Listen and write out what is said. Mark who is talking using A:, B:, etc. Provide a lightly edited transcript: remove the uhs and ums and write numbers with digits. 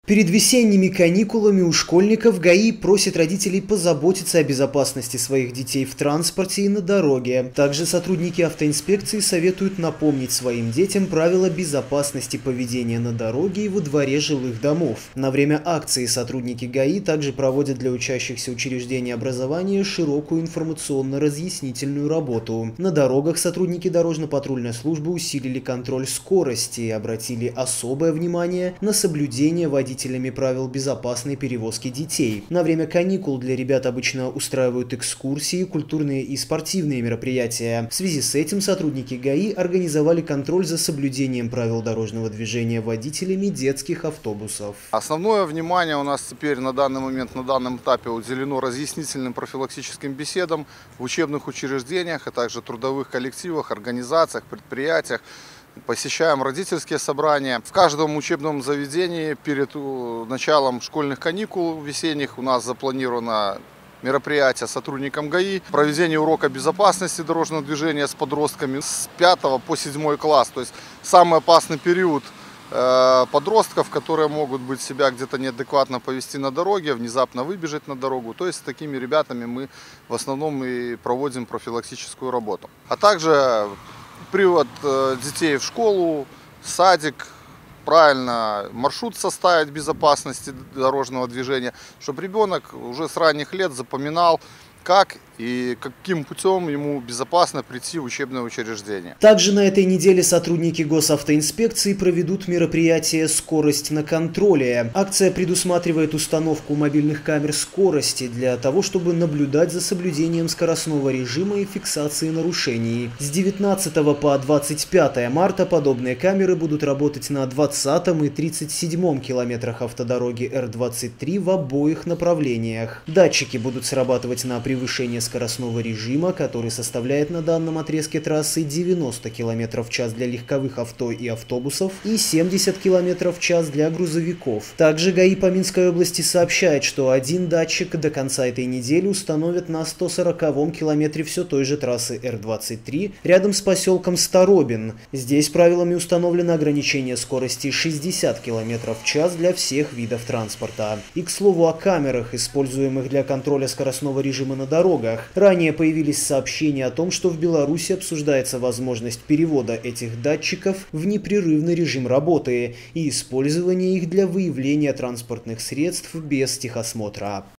A: Перед весенними каникулами у школьников ГАИ просит родителей позаботиться о безопасности своих детей в транспорте и на дороге. Также сотрудники автоинспекции советуют напомнить своим детям правила безопасности поведения на дороге и во дворе жилых домов. На время акции сотрудники ГАИ также проводят для учащихся учреждений образования широкую информационно-разъяснительную работу. На дорогах сотрудники дорожно-патрульной службы усилили контроль скорости и обратили особое внимание на соблюдение водителями правил безопасной перевозки детей. На время каникул для ребят обычно устраивают экскурсии, культурные и спортивные мероприятия. В связи с этим сотрудники ГАИ организовали контроль за соблюдением правил дорожного движения водителями детских автобусов.
B: Основное внимание у нас теперь на данный момент, на данном этапе уделено разъяснительным профилактическим беседам в учебных учреждениях, а также трудовых коллективах, организациях, предприятиях. Посещаем родительские собрания. В каждом учебном заведении перед началом школьных каникул весенних у нас запланировано мероприятие сотрудникам ГАИ, проведение урока безопасности дорожного движения с подростками с 5 по 7 класс. То есть самый опасный период подростков, которые могут быть себя где-то неадекватно повести на дороге, внезапно выбежать на дорогу. То есть с такими ребятами мы в основном и проводим профилактическую работу. А также привод детей в школу, садик, правильно маршрут составить безопасности дорожного движения, чтобы ребенок уже с ранних лет запоминал, как и каким путем ему безопасно прийти в учебное учреждение.
A: Также на этой неделе сотрудники госавтоинспекции проведут мероприятие «Скорость на контроле». Акция предусматривает установку мобильных камер скорости для того, чтобы наблюдать за соблюдением скоростного режима и фиксации нарушений. С 19 по 25 марта подобные камеры будут работать на 20 и 37 километрах автодороги Р-23 в обоих направлениях. Датчики будут срабатывать на превышение скоростного режима, который составляет на данном отрезке трассы 90 км в час для легковых авто и автобусов и 70 км в час для грузовиков. Также ГАИ по Минской области сообщает, что один датчик до конца этой недели установят на 140-м километре все той же трассы Р-23 рядом с поселком Старобин. Здесь правилами установлено ограничение скорости 60 км в час для всех видов транспорта. И к слову о камерах, используемых для контроля скоростного режима на дорогах. Ранее появились сообщения о том, что в Беларуси обсуждается возможность перевода этих датчиков в непрерывный режим работы и использования их для выявления транспортных средств без техосмотра.